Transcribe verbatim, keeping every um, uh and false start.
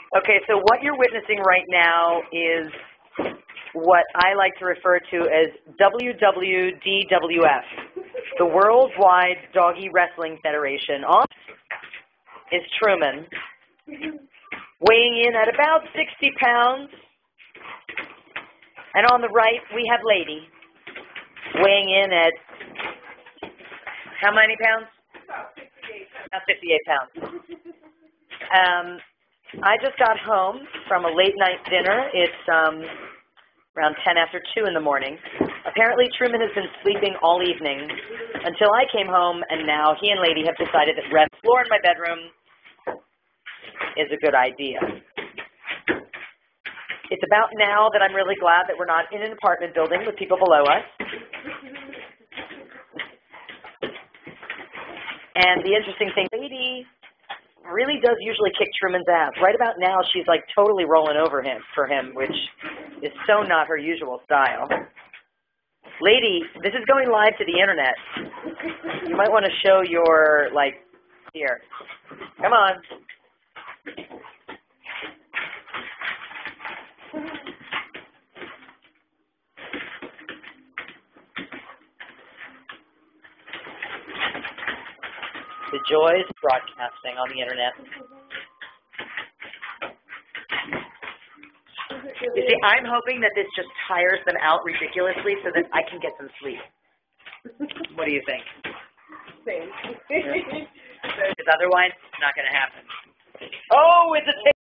Okay, so what you're witnessing right now is what I like to refer to as W W D W F, the Worldwide Doggy Wrestling Federation. On is Truman, weighing in at about sixty pounds. And on the right, we have Lady, weighing in at how many pounds? About fifty-eight pounds. Um, I just got home from a late night dinner. It's um, around ten after two in the morning. Apparently Truman has been sleeping all evening until I came home, and now he and Lady have decided that rest floor in my bedroom is a good idea. It's about now that I'm really glad that we're not in an apartment building with people below us. And the interesting thing, Lady really does usually kick Truman's ass. Right about now, she's like totally rolling over him for him, which is so not her usual style. Lady, this is going live to the internet. You might want to show your, like, here. Come on. The joys of broadcasting on the internet. You see, I'm hoping that this just tires them out ridiculously so that I can get some sleep. What do you think? Same. Because otherwise, it's not going to happen. Oh, it's a